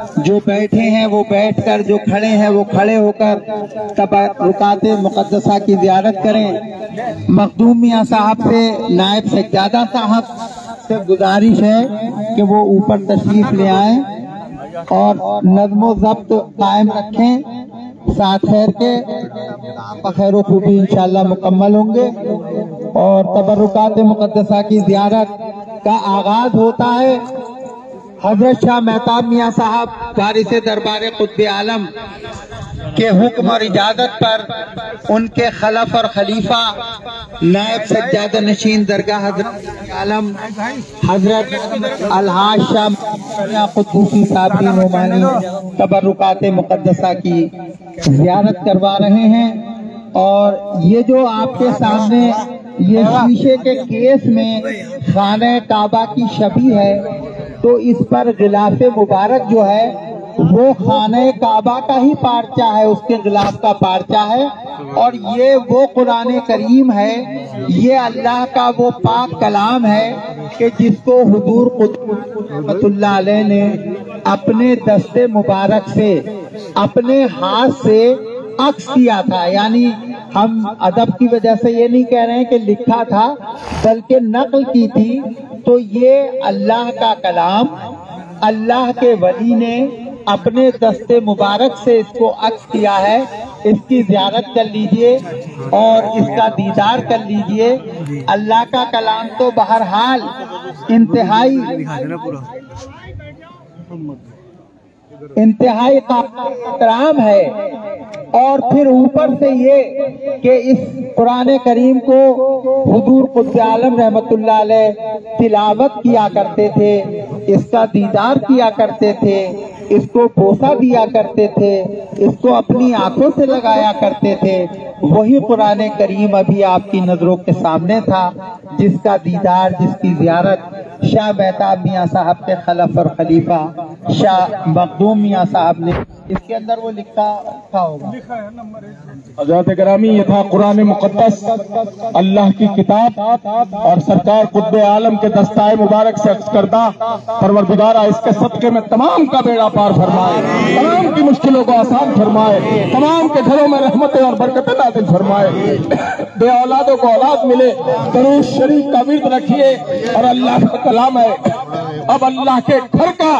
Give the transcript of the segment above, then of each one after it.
جو بیٹھے ہیں وہ بیٹھ کر، جو کھڑے ہیں وہ کھڑے ہو کر تبرکات مقدسہ کی زیارت کریں۔ مخدوم میاں صاحب سے، نائب سجادہ صاحب سے گزارش ہے کہ وہ اوپر تشریف لے آئیں اور نظم و ضبط قائم رکھیں، ساتھ خیر کے بخیر و خوبی انشاءاللہ مکمل ہوں گے۔ اور تبرکات مقدسہ کی زیارت کا آغاز ہوتا ہے حضرت شاہ مہتاب میاں صاحب وارث دربار قطب عالم کے حکم اور اجازت پر ان کے خلف اور خلیفہ نائب سجادہ نشین درگاہ حضرت عالم حضرت الحاج شاہ قدوسی صابری نعمانی تبرکات مقدسہ کی زیارت کروا رہے ہیں۔ اور یہ جو آپ کے سامنے یہ شیشے کے کیس میں خانہ کعبہ کی شبیہ ہے، تو اس پر غلاف مبارک جو ہے وہ خانہ کعبہ کا ہی پارچہ ہے، اس کے غلاف کا پارچہ ہے، اور یہ وہ قرآن کریم ہے، یہ اللہ کا وہ پاک کلام ہے کہ جس کو حضور رحمۃ اللہ علیہ نے اپنے دست مبارک سے، اپنے ہاتھ سے عکس کیا تھا۔ یعنی ہم ادب کی وجہ سے یہ نہیں کہہ رہے ہیں کہ لکھا تھا، بلکہ نقل کی تھی۔ تو یہ اللہ کا کلام اللہ کے ولی نے اپنے دست مبارک سے اس کو عکس کیا ہے۔ اس کی زیارت کر لیجئے اور اس کا دیدار کر لیجئے۔ اللہ کا کلام تو بہرحال انتہائی احترام ہے، اور پھر اوپر سے یہ کہ اس قرآن کریم کو حضور قطب عالم رحمت اللہ علیہ تلاوت کیا کرتے تھے، اس کا دیدار کیا کرتے تھے، اس کو بوسہ دیا کرتے تھے، اس کو اپنی آنکھوں سے لگایا کرتے تھے۔ وہی قرآن کریم ابھی آپ کی نظروں کے سامنے تھا، جس کا دیدار، جس کی زیارت شاہ مہتاب میاں صاحب کے خلف اور خلیفہ شاہ مخدوم میاں صاحب نے، اس کے اندر وہ لکھا ہوگا۔ حضرات گرامی، یہ تھا قرآن مقدس، اللہ کی کتاب، اور سرکار قطب عالم کے دستائے مبارک سے عکس کردہ۔ پروردگارہ اس کے صدقے میں تمام کا بیڑا پار فرمائے، تمام کی مشکلوں کو آسان فرمائے، تمام کے گھروں میں رحمتیں اور برکتیں نازل فرمائے، بے اولادوں کو اولاد ملے۔ درود شریف کا ورد رکھیے، اور اللہ کا کلام ہے، اب اللہ کے گھر کا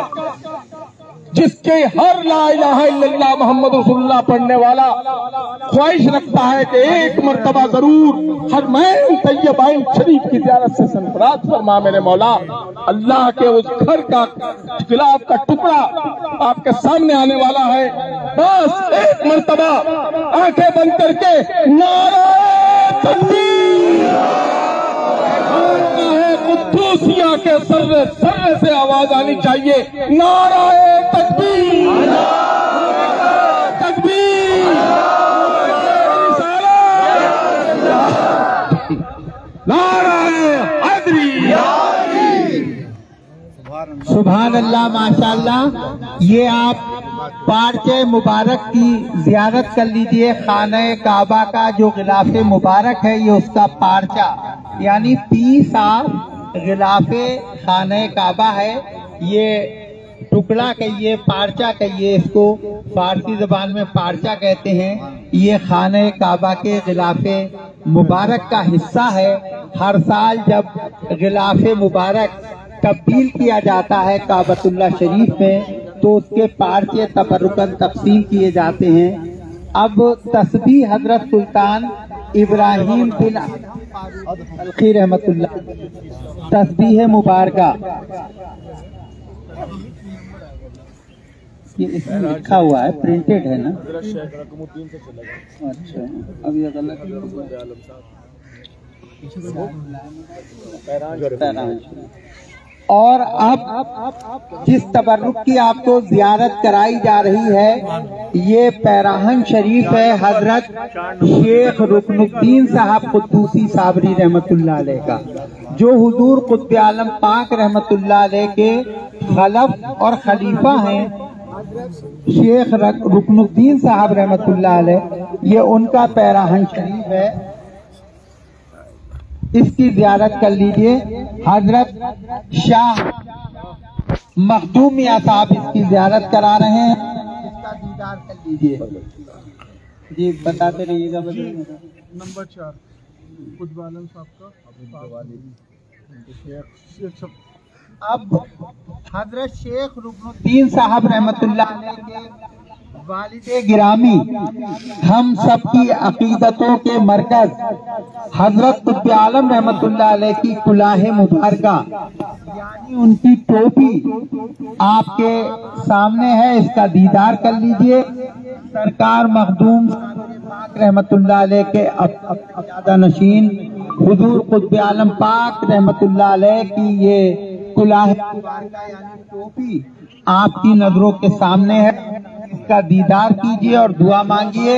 جس کے ہر لا الہ الا اللہ محمد رسول اللہ پڑھنے والا خواہش رکھتا ہے کہ ایک مرتبہ ضرور حرمین طیبین شریف کی زیارت سے سرفراز فرما میرے مولا۔ اللہ کے اس گھر کا غلاف کا ٹکڑا آپ کے سامنے آنے والا ہے، بس ایک مرتبہ آنکھیں بند کر کے نعرہ تکبیر، قدوسیہ کے سر سے آواز آنی چاہیے، نعرہ تکبیر، تکبیر، نعرہ حیدری۔ سبحان اللہ، ماشاءاللہ۔ یہ آپ پارچے مبارک کی زیارت کر لیجئے۔ خانہ کعبہ کا جو غلاف مبارک ہے، یہ اس کا پارچہ، یعنی پیس آف غلاف خانہ کعبہ ہے۔ یہ ٹکڑا کہیے، پارچہ کہیے، اس کو فارسی زبان میں پارچہ کہتے ہیں۔ یہ خانہ کعبہ کے غلاف مبارک کا حصہ ہے۔ ہر سال جب غلاف مبارک تبدیل کیا جاتا ہے کعبۃ اللہ شریف میں، تو اس کے پارچے تبرکاً تقسیم کیے جاتے ہیں۔ اب تسبیح حضرت سلطان ابراہیم بن القی رحمت اللہ، تسبیح مبارکہ، یہ اس میں لکھا ہوا ہے، پرنٹڈ ہے نا؟ اچھا، اب یہ غلط اور اب جس تبرک کی آپ کو زیارت کرائی جا رہی ہے، یہ پیراہن شریف ہے حضرت شیخ رکن الدین صاحب قدوسی صابری رحمت اللہ علیہ کا، جو حضور قطب عالم پاک رحمت اللہ علیہ کے خلف اور خلیفہ ہیں۔ شیخ رکن الدین صاحب رحمت اللہ علیہ، یہ ان کا پیراہن شریف ہے، اس کی زیارت کر لیجئے۔ حضرت شاہ मखदूम मियां साहब इसकी जियारत करा रहे हैं, इसका दीदार कर लीजिए। जी बताते रहिएगा। नंबर 4 कुतुब आलम साहब का अब हजरत शेख रुकनुद्दीन साहब रहमतुल्लाह अलैह के वालिदे गिरामी, हम सबकी अकीदतों के मरकज हजरत कुतुब आलम रहमतुल्लाह अलैह की कुलाहे मुबारका यानी उनकी टोपी आपके सामने है, इसका दीदार कर लीजिए। सरकार मखदूम पाक रहमतुल्लाह अलैह के ज़्यादा नशीन हुजूर कुतुब आलम पाक रहमतुल्लाह अलैह की ये कुलाहे मुबारका यानी टोपी आपकी नजरों के सामने है, इसका दीदार कीजिए और दुआ मांगिए।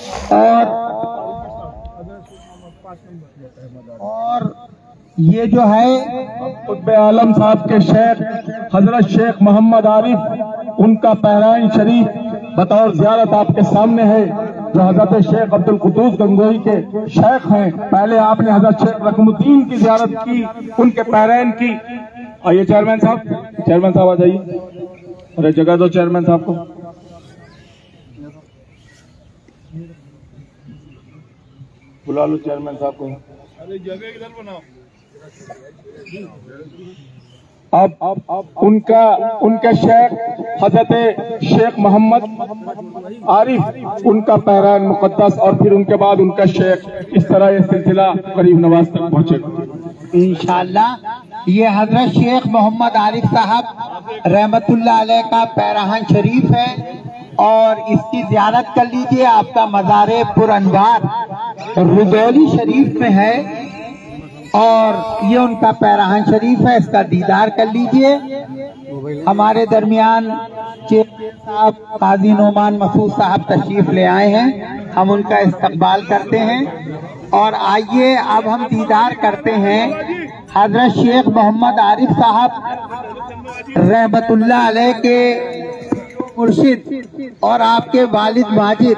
और ये जो है कुतुब आलम साहब के शेख हजरत शेख मोहम्मद आरिफ, उनका पहराइन शरीफ बतौर जियारत आपके सामने है, जो हजरत शेख अब्दुल कुद्दूस गंगोही के शेख हैं। पहले आपने हजरत शेख रकमुद्दीन की जियारत की, उनके पहराइन की। आइए चेयरमैन साहब आ जाइए। अरे जगह दो चेयरमैन साहब को। बुला लो चेयरमैन साहब को। अरे जगह इधर बनाओ। अब उनका शेख हजरत शेख मोहम्मद आरिफ, उनका पहरान मुकद्दस, और फिर उनके बाद उनका शेख। इस तरह ये सिलसिला करीब नवाज तक पहुंचेगा इंशाअल्लाह। ये हजरत शेख मोहम्मद आरिफ साहब रहमतुल्लाह अलैह का पैराहन शरीफ है और इसकी जियारत कर लीजिए। आपका मज़ारे पुरअनवार रुदौली शरीफ में है और ये उनका पैराहन शरीफ है, इसका दीदार कर लीजिए। हमारे दरमियान चेयरमैन साहब काजी नोमान मसूद साहब तशरीफ ले आए हैं, हम उनका इस्तकबाल करते हैं। और आइए अब हम दीदार करते हैं हजरत शेख मोहम्मद आरिफ साहब रहमतुल्लाह अलैह के मुर्शिद और आपके वालिद माजिद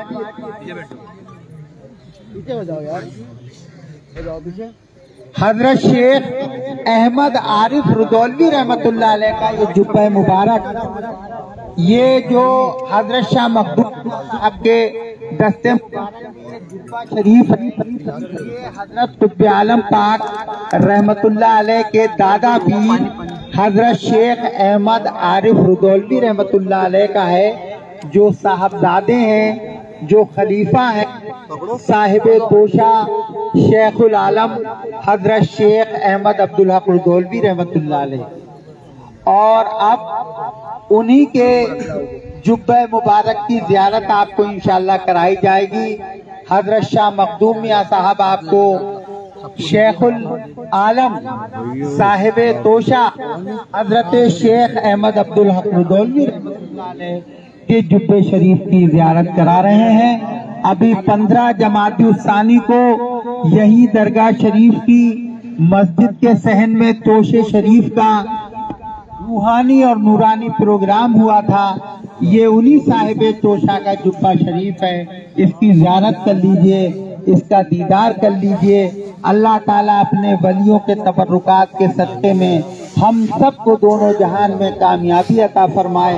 हजरत शेख अहमद आरिफ रुदौलवी रहमतुल्लाह अलैह का ये जुब्बा मुबारक, ये जो हजरत शाह मखदूम साहब के दस्ते जुब्बा शरीफ, ये हजरत कुतुब आलम पाक रहमतुल्लाह अलैह के दादा पीर हजरत शेख अहमद आरिफ रुदौलवी रहमतुल्लाह अलैह का है, जो साहबजादे हैं, जो खलीफा हैं साहिबे तोशा शेखुल आलम हजरत शेख अहमद अब्दुल हक रुदौलवी रहमतुल्लाह अलैह। और अब उन्हीं के जुब्बे मुबारक की जियारत आपको इंशाअल्लाह कराई जाएगी। हजरत शाह मखदूम मियां साहब आपको शेखुल आलम साहिबे तोशा हजरत शेख अहमद अब्दुल हक रुदौलवी रहमतुल्लाह अलैह के जुब्बे शरीफ की जियारत करा रहे हैं। अभी 15 जमात-उस-सानी को यही दरगाह शरीफ की मस्जिद के सहन में तोशे शरीफ का रूहानी और नूरानी प्रोग्राम हुआ था। ये उन्हीं साहिबे तोशा का जुब्बा शरीफ है, इसकी जियारत कर लीजिए, इसका दीदार कर लीजिए। अल्लाह ताला अपने वलियों के तबर्रुकात के सदक़े में हम सबको दोनों जहान में कामयाबी अता फरमाए,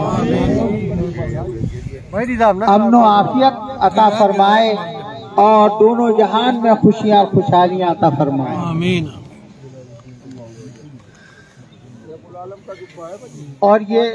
अमन व आफियत अता फरमाए और दोनों जहान में खुशियाँ खुशहालियाँ अता फरमाए। आमीन। और ये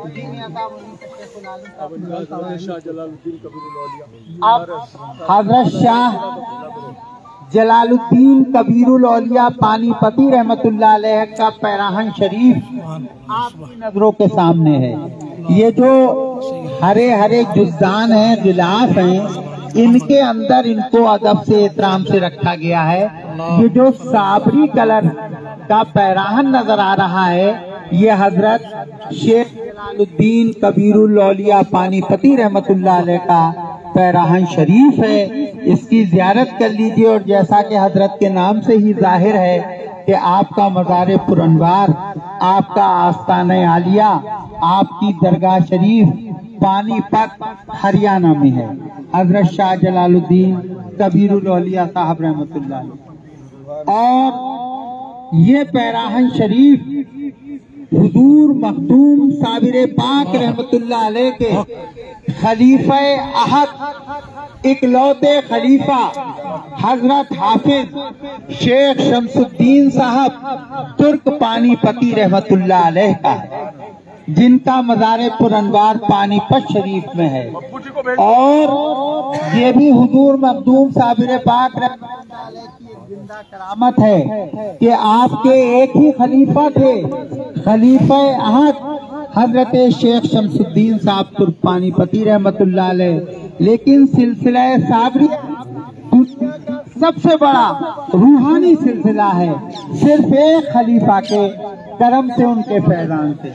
अब हजरत शाह जलालुद्दीन कबीरुल औलिया पानीपती रहमतुल्लाह अलैह का पैराहन शरीफ आपकी नजरों के सामने है। ये जो हरे हरे जुज़दान हैं, गिलास हैं, इनके अंदर इनको अदब से एहतराम से रखा गया है। ये जो साबरी कलर का पैराहन नजर आ रहा है, ये हजरत शेख जलालुद्दीन कबीरुल औलिया पानीपती रहमतुल्लाह अलैह का पैराहन शरीफ है, इसकी जियारत कर लीजिए। और जैसा कि हजरत के नाम से ही जाहिर है कि आपका मज़ारे पुरअनवार, आपका आस्ताना आलिया, आपकी दरगाह शरीफ पानीपत हरियाणा में है। हजरत शाह जलालुद्दीन कबीरुल औलिया साहब रहमतुल्लाह। और ये पैराहन शरीफ حضور مخدوم صابر پاک رحمت اللہ علیہ کے خلیفہ احد اکلوتے خلیفہ حضرت حافظ شیخ شمس الدین صاحب ترک پانی پتی رحمت اللہ علیہ کا، جن کا مزار پر انوار پانی پت شریف میں ہے، اور یہ بھی حضور مخدوم صابر پاک رحمت اللہ علیہ کی زندہ کرامت ہے کہ آپ کے ایک ہی خلیفہ تھے، خلیفہ احد حضرت شیخ شمس الدین صاحب ترک پانی پتی رحمت اللہ علیہ، لیکن سلسلہ صابری سب سے بڑا روحانی سلسلہ ہے، صرف ایک خلیفہ کے کرم سے، ان کے فیضان سے۔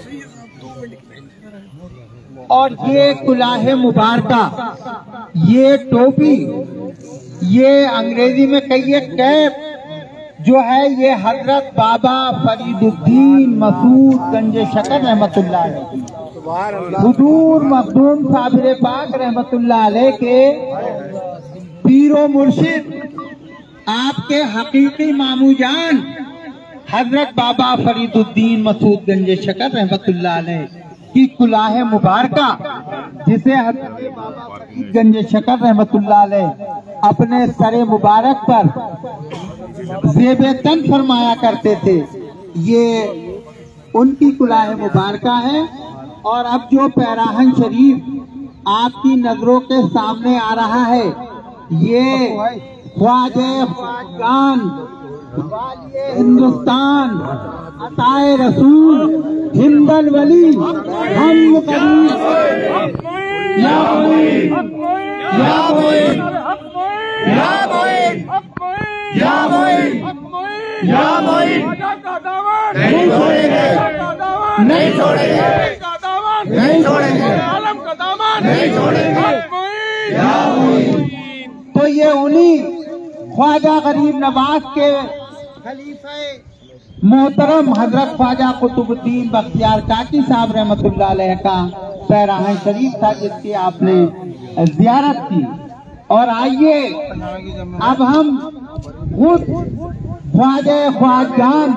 اور یہ کلاه مبارکہ، یہ ٹوپی، یہ انگریزی میں کہیے کیپ جو ہے، یہ حضرت بابا فرید الدین مسعود گنج شکر رحمت اللہ علیہ، حضور مخدوم صابر پاک رحمت اللہ علیہ کے پیر و مرشد، آپ کے حقیقی مامو جان حضرت بابا فرید الدین مسعود گنج شکر رحمت اللہ علیہ کی کلاه مبارکہ، جسے حضرت بابا فرید گنج شکر رحمت اللہ علیہ اپنے سر مبارک پر زیب تن فرمایا کرتے تھے، یہ ان کی کلاه مبارکہ ہے۔ اور اب جو پیراہن شریف آپ کی نظروں کے سامنے آ رہا ہے، یہ خواجہ خواجگان والی ہندوستان عطائے رسول ہند الولی ہم قریب یا معین یا معین یا معین یا معین یا معین، نہیں چھوڑیں گے، نہیں چھوڑیں گے، نہیں چھوڑیں گے، عالم کا دامن نہیں چھوڑیں گے یا معین۔ تو یہ انہی خواجہ غریب نواز کے خلیفہ محترم حضرت خواجہ قطب الدین بختیار کاکی صاحب رحمت اللہ علیہ کا پیراہن شریف تھا، جس کی آپ نے زیارت کی۔ اور آئیے اب ہم خود خواجہ خواجگان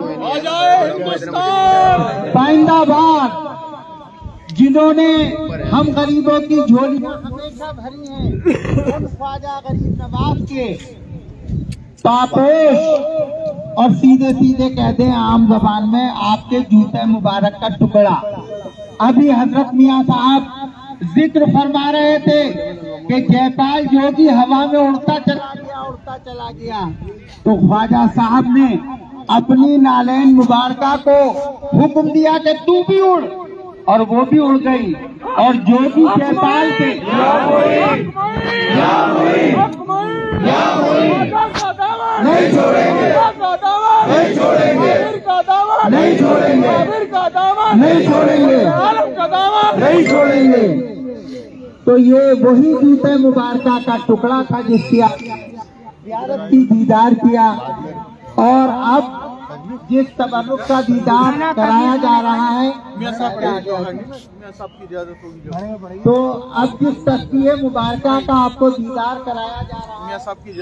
پائندہ باد، جنہوں نے ہم غریبوں کی جھولیاں ہمیشہ بھری ہیں، ان خواجہ غریب نواز کے پاپوش اور سیدھے سیدھے کہتے ہیں عام زبان میں آپ کے جوتے مبارک کا ٹکڑا۔ ابھی حضرت میاں صاحب ذکر فرما رہے تھے کہ جے پال جوگی ہوا میں اڑتا چلا گیا، تو خواجہ صاحب نے اپنی نالین مبارکہ کو حکم دیا کہ تو بھی اڑ، اور وہ بھی اڑ گئی، اور جوگی جے پال کے نہیں چھوڑیں گے، نہیں چھوڑیں گے، نہیں چھوڑیں گے، نہیں چھوڑیں گے، نہیں چھوڑیں گے۔ تو یہ وہی جوتے مبارکہ کا ٹکڑا تھا جس کی زیارت کی دیدار کیا، اور اب جس تبرک کا دیدار کرایا جا رہا ہے، تو اب جس تسبیح مبارکہ کا آپ کو دیدار کرایا جا رہا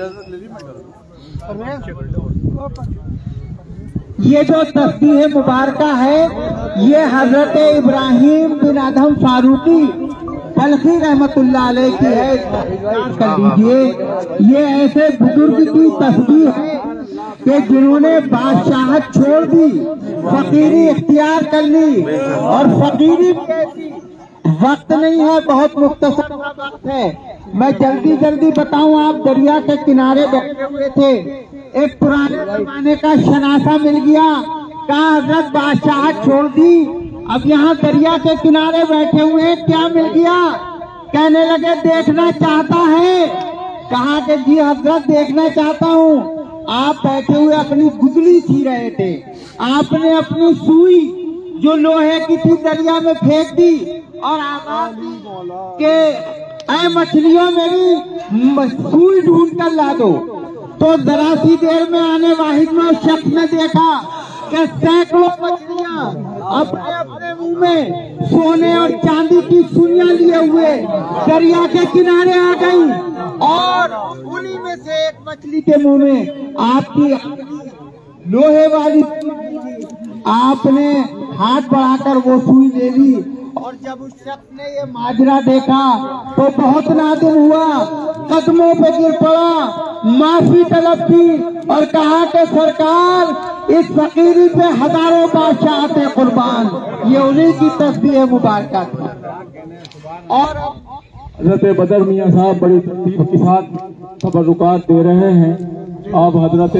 ہے، یہ جو تسبیح مبارکہ ہے، یہ حضرت ابراہیم بن ادہم فاروقی بلخی رحمت اللہ علیہ کی ہے، کر لیجئے۔ یہ ایسے بزرگ کی تسبیح ہے کہ جنہوں نے بادشاہت چھوڑ دی، فقیری اختیار کر لی، اور فقیری وقت نہیں ہے، بہت مختصر وقت ہے، میں جلدی بتاؤں۔ آپ دریا کے کنارے بیٹھے ہوئے تھے، ایک پرانے زمانے کا شناسہ مل گیا، کہا حضرت بادشاہت چھوڑ دی، اب یہاں دریا کے کنارے بیٹھے ہوئے، کیا مل گیا؟ کہنے لگے دیکھنا چاہتا ہے؟ کہا کہ جی حضرت دیکھنا چاہتا ہوں۔ آپ بیٹھے ہوئے اپنی گدلی سی رہے تھے، آپ نے اپنی سوئی جو لوہے کی تھی دریا میں پھینک دی، اور آواز دی کہ اے مچھلیوں میری سوئی ڈھونڈ کر لا دو۔ تو ذرا سی دیر میں آنے واحد میں اس شخص نے دیکھا کہ سینکڑوں مچھلیاں اپنے اپنے منہ میں سونے اور چاندی کی سوئیاں لیے ہوئے دریا کے کنارے آ گئی، اور انہی میں سے ایک مچھلی کے منہ میں آپ کی لوہے والی آپ نے ہاتھ بڑھا کر وہ سوئی لے لی، اور جب اس شخص نے یہ ماجرا دیکھا تو بہت نادم ہوا، قدموں پہ گر پڑا، معافی طلب کی اور کہا کہ سرکار اس فقیری پہ ہزاروں بادشاہت قربان، یہ انہیں کی تسبیح مبارکہ تھی۔ اور حضرت بدر میاں صاحب بڑی ترتیب کے ساتھ تبرکات دے رہے ہیں۔ آپ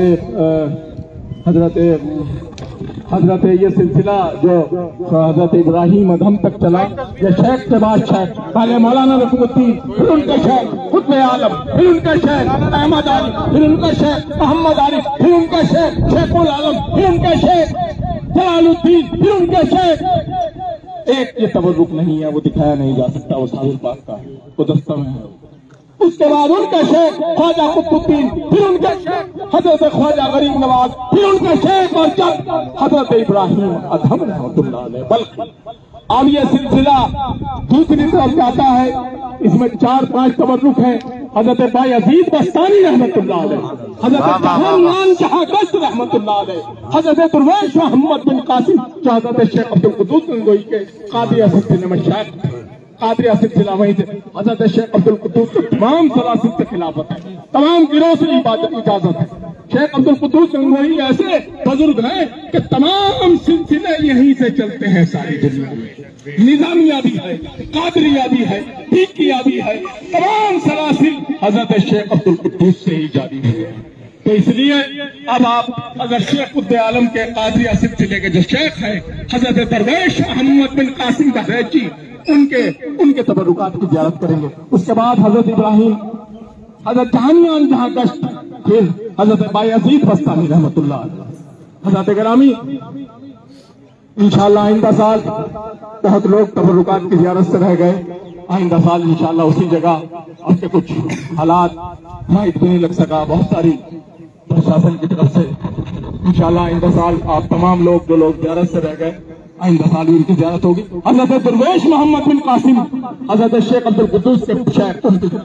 حضرت یہ سلسلہ جو حضرت ابراہیم ادھم تک چلا، یہ شیخ کے بعد شیخ، پہلے مولانا رفیع الدین، پھر ان کا شیخ قطب عالم، پھر ان کا شیخ احمد عارف، پھر ان کا شیخ محمد عارف، پھر ان کا شیخ شیخ العالم، پھر ان کا شیخ جلال الدین، پھر ان کا شیخ۔ ایک یہ تبرک نہیں ہے، وہ دکھایا نہیں جا سکتا، وہ صاحب پاک کا ہے، وہ دستہ میں ہے۔ اس کے بعد ان کا شیخ خواجہ قطب الدین، پھر ان کا شیخ حضرت خواجہ غریب نواز، پھر ان کا شیخ اور جب حضرت ابراہیم ادھم رحمۃ اللہ علیہ۔ بلکہ اب یہ سلسلہ دوسری طرف جاتا ہے، اس میں 4-5 تبرک ہیں۔ حضرت بایزید بستانی رحمۃ اللہ علیہ، حضرت جہان جہاں گشت رحمۃ اللہ علیہ، حضرت درویش محمد بن قاسم جو حضرت شیخ عبدالقدوس گنگوئی کے قادریہ سلسلے میں شیخ تھے، قادریہ سلسلہ وہیں سے حضرت شیخ عبدالقدوس کو تمام سلاسل سے خلافت ہے، تمام گروہ سے اجازت ہے۔ شیخ عبدالقدوس گنگوئی ایسے بزرگ ہیں کہ تمام سلسلے یہیں سے چلتے ہیں ساری دنیا میں، نظامیہ بھی ہے، قادریہ بھی ہے، ٹیکیہ بھی ہے، تمام سلاسل حضرت شیخ عبدالقدوس سے ہی جاری ہے۔ تو اس لیے اب آپ اگر شیخ قطب عالم کے قادریہ سلسلے کے جو شیخ ہیں حضرت درویش محمد بن قاسم بہرائچی، ان کے تبرکات کی زیارت کریں گے۔ اس کے بعد حضرت ابراہیم، حضرت جہانیان جہاں گشت، پھر حضرت بایزید بستانی رحمۃ اللہ علیہ۔ حضرت گرامی، انشاءاللہ آئندہ سال بہت لوگ تبرکات کی زیارت سے رہ گئے، آئندہ سال انشاءاللہ اسی جگہ، آپ کے کچھ حالات مائٹ بھی نہیں لگ سکا، بہت ساری پرشاسن کی طرف سے، انشاءاللہ آئندہ سال آپ تمام لوگ جو لوگ زیارت سے رہ گئے، آئندہ سال بھی ان کی زیارت ہوگی۔ حضرت درویش محمد بن قاسم، حضرت شیخ عبدالقدوس کے شیخ،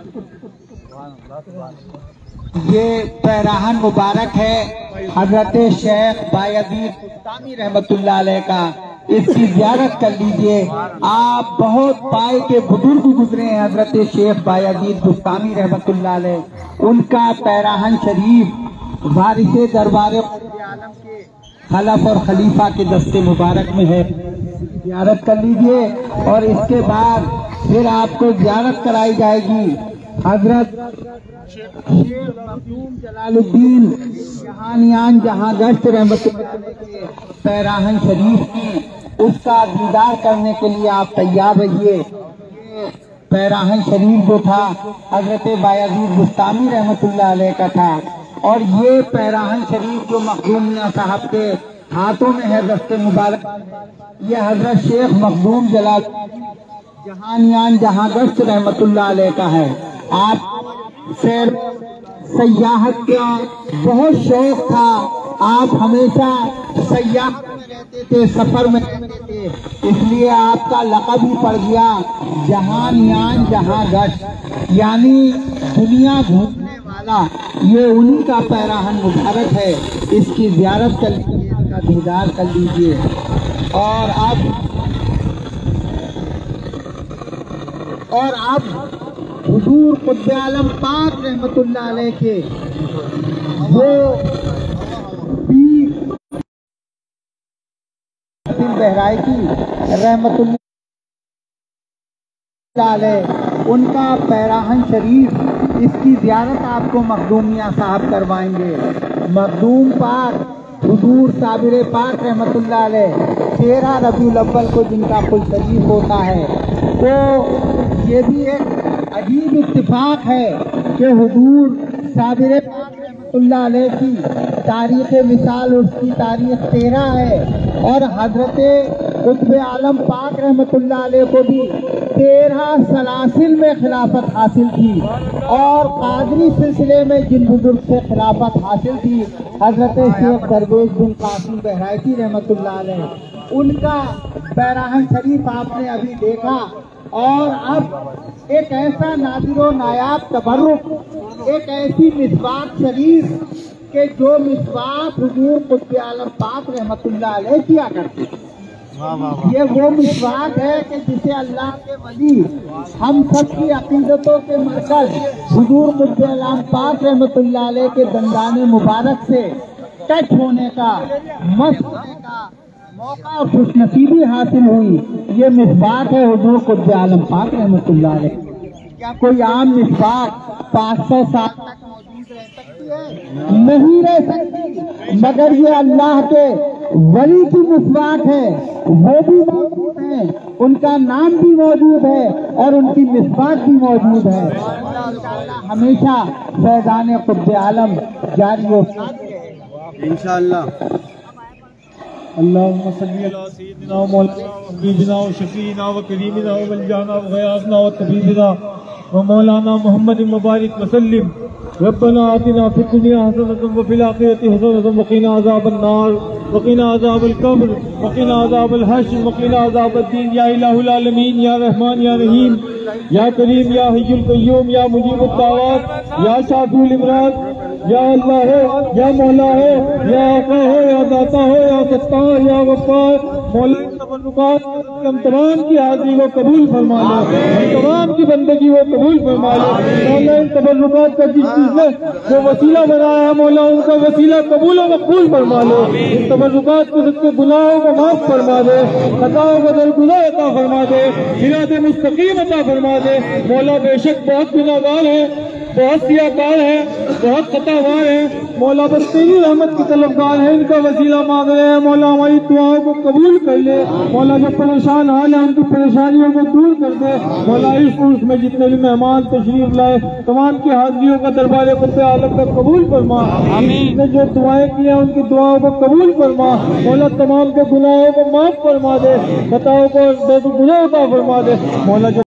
یہ پیراہن مبارک ہے حضرت شیخ بایزید بستانی رحمت اللہ علیہ کا، اس کی زیارت کر لیجئے۔ آپ بہت پائے کے بزرگ گزرے ہیں حضرت شیخ بایزید بستانی رحمت اللہ علیہ، ان کا پیراہن شریف وارث دربار قطب عالم کے خلف اور خلیفہ کے دستے مبارک میں ہے، زیارت کر لیجئے۔ اور اس کے بعد پھر آپ کو زیارت کرائی جائے گی حضرت شیخ مخدوم جلال الدین جہانیان جہاں گشت رحمت اللہ علیہ کے پیراہن شریف کی، اس کا دیدار کرنے کے لیے آپ تیار رہیے۔ پیراہن شریف جو تھا حضرت بایزید بستانی رحمت اللہ علیہ کا تھا، اور یہ پیراہن شریف جو مخدوم میاں صاحب کے ہاتھوں میں ہے دست مبارک، یہ حضرت شیخ مخدوم جلال جہانیان جہاں گشت رحمت اللہ علیہ کا ہے۔ آپ سیاحت کا بہت شوق تھا، آپ ہمیشہ سیاحت میں رہتے تھے، سفر میں رہتے تھے، اس لیے آپ کا لقب ہی پڑ گیا جہانیان جہاں گشت، یعنی دنیا گھومنے والا۔ یہ انہی کا پیراہن مبارک ہے، اس کی زیارت کر لیجیے، اس کا دیدار کر لیجیے۔ اور اب حضور قطب عالم پاک رحمت اللہ علیہ کے وہ پیر بہرائچی رحمت اللہ علیہ، ان کا پیراہن شریف، اس کی زیارت آپ کو مخدوم میاں صاحب کروائیں گے۔ مخدوم پاک حضور صابر پاک رحمت اللہ علیہ 13 ربیع الاول کو جن کا پل شریف ہوتا ہے، تو یہ بھی ایک عجیب اتفاق ہے کہ حضور صابر پاک رحمت اللہ علیہ کی تاریخ وصال، اس کی تاریخ 13 ہے، اور حضرت قطب عالم پاک رحمت اللہ علیہ کو بھی 13 سلاسل میں خلافت حاصل تھی، اور قادری سلسلے میں جن بزرگ سے خلافت حاصل تھی حضرت شیخ درویش بن قاسم بہرائچی رحمت اللہ علیہ، ان کا پیراہن شریف آپ نے ابھی دیکھا۔ اور اب ایک ایسا نادر و نایاب تبرک، ایک ایسی مسواک شریف کہ جو مسواک حضور قطب عالم پاک رحمت اللہ علیہ کیا کرتے، یہ وہ مسواک ہے کہ جسے اللہ کے ولی ہم سب کی عقیدتوں کے مرکز حضور قطب اعظم پاک رحمۃ اللہ علیہ کے دندان مبارک سے ٹچ ہونے کا مس ہونے کا موقع اور خوش نصیبی حاصل ہوئی. یہ مسواک ہے حضور قطب اعظم پاک رحمۃ اللہ علیہ. کیا کوئی عام مسواک 500 سال تک موجود رہ سکتی ہے؟ نہیں رہ سکتی. مگر یہ اللہ کے ولی کی مسواک ہے، وہ بھی موجود ہے، ان کا نام بھی موجود ہے اور ان کی مسواک بھی موجود ہے. ہمیشہ فیضان قطب عالم جاری و انشاءاللہ. اللهم صل على سيدنا ومولانا وحبيبنا وشفيعنا وكريمنا وملجانا وغياثنا وطبيبنا ومولانا محمد مبارك وسلم. ربنا آتنا في الدنيا حسنة وفي الآخرة حسنة وقنا عذاب النار وقنا عذاب القبر وقنا عذاب الحشر وقنا عذاب الدين. يا إله العالمين يا رحمن يا رحيم يا كريم يا حي القيوم يا مجيب الدعوات يا شافي الامراض یا اللہ ہو، یا مولا ہو، یا آقا ہو، یا داتا ہو، یا ستار، یا غفار. مولا تبرکات ہم تمام کی حاضری کو قبول فرما لو، ہم تمام کی بندگی کو قبول فرما لو. مولا ان تبرکات کا جس چیز نے جو وسیلہ بنایا ہے مولا ان کا وسیلہ قبول و مقبول فرما لو. ان تبرکات کو سب کے گناہوں کو معاف فرما دے، خطاؤں کو درگزر عطا فرما دے، صراط مستقیم عطا فرما دے. مولا بے شک بہت گناہگار ہیں، بہت سیاہکار ہیں، بہت خطاوار ہیں. مولا بس تیری رحمت کی طلبگار ہیں، ان کا وسیلہ مانگ رہے ہیں. مولا ہماری دعاؤں کو قبول کر لے. مولا جو پریشان حال ہیں ان کی پریشانیوں کو دور کر دے. مولا اس ملک میں جتنے بھی مہمان تشریف لائے تمام کی حاضریوں کا دربار قطب عالم کا قبول فرما. آمین. نے جو دعائیں کی ہیں ان کی دعاؤں کو قبول فرما. مولا تمام کے گناہوں کو معاف فرما دے، خطاؤں کو درگزر عطا فرما دے. مولا جو